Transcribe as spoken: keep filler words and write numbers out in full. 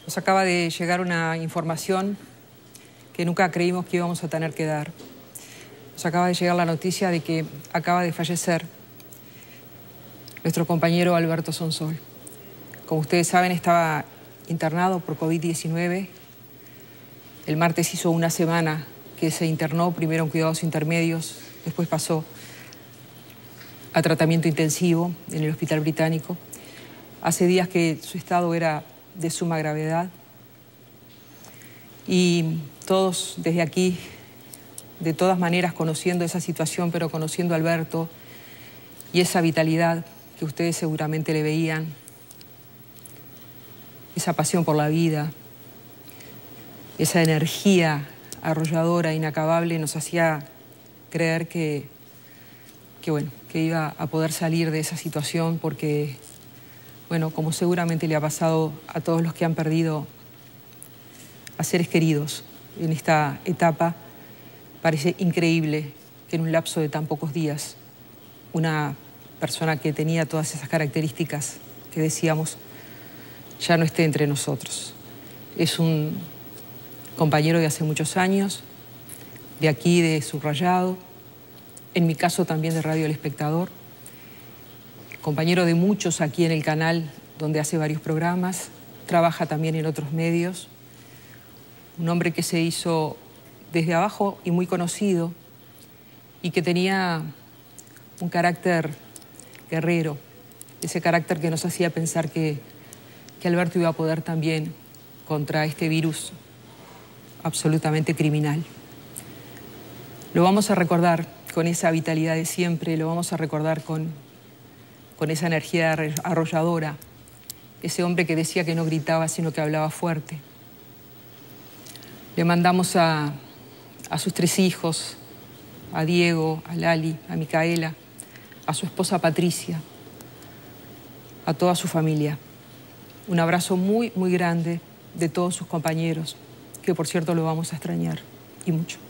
Nos acaba de llegar una información que nunca creímos que íbamos a tener que dar. Nos acaba de llegar la noticia de que acaba de fallecer nuestro compañero Alberto Sonsol. Como ustedes saben, estaba internado por COVID diecinueve. El martes hizo una semana que se internó, primero en cuidados intermedios, después pasó a tratamiento intensivo en el Hospital Británico. Hace días que su estado era de suma gravedad y todos desde aquí, de todas maneras, conociendo esa situación, pero conociendo a Alberto y esa vitalidad que ustedes seguramente le veían, esa pasión por la vida, esa energía arrolladora, inacabable, nos hacía creer que, que, bueno, que iba a poder salir de esa situación porque, bueno, como seguramente le ha pasado a todos los que han perdido a seres queridos en esta etapa, parece increíble que en un lapso de tan pocos días una persona que tenía todas esas características que decíamos ya no esté entre nosotros. Es un compañero de hace muchos años, de aquí, de Subrayado, en mi caso también de Radio El Espectador, compañero de muchos aquí en el canal donde hace varios programas, trabaja también en otros medios, un hombre que se hizo desde abajo y muy conocido y que tenía un carácter guerrero, ese carácter que nos hacía pensar que, que Alberto iba a poder también contra este virus absolutamente criminal. Lo vamos a recordar con esa vitalidad de siempre, lo vamos a recordar con, con esa energía arrolladora, ese hombre que decía que no gritaba sino que hablaba fuerte. Le mandamos a, a sus tres hijos, a Diego, a Lali, a Micaela, a su esposa Patricia, a toda su familia. Un abrazo muy, muy grande de todos sus compañeros, que por cierto lo vamos a extrañar, y mucho.